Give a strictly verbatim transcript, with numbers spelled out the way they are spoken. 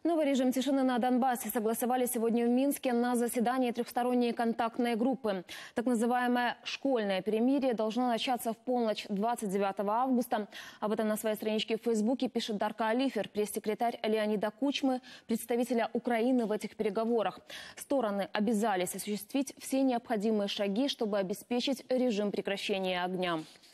Новый режим тишины на Донбассе согласовали сегодня в Минске на заседании трехсторонней контактной группы. Так называемое «школьное перемирие» должно начаться в полночь двадцать девятого августа. Об этом на своей страничке в Фейсбуке пишет Дарка Алифер, пресс-секретарь Леонида Кучмы, представителя Украины в этих переговорах. Стороны обязались осуществить все необходимые шаги, чтобы обеспечить режим прекращения огня.